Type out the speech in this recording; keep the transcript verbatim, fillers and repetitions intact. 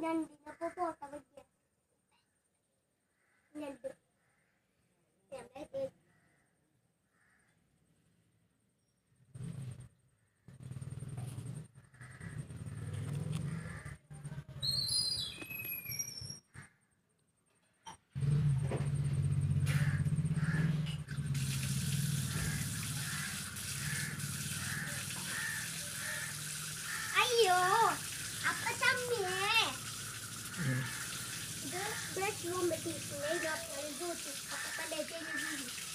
ഞണ്ടിനൊക്കെ photo വെക്കുക. ഞണ്ട് അയ്യോ അപ്പൊ ചമ്മിയേ ഇത് ബ്ലഡ് കോമ്പറ്റീഷനെ അപ്പൊ തന്നെ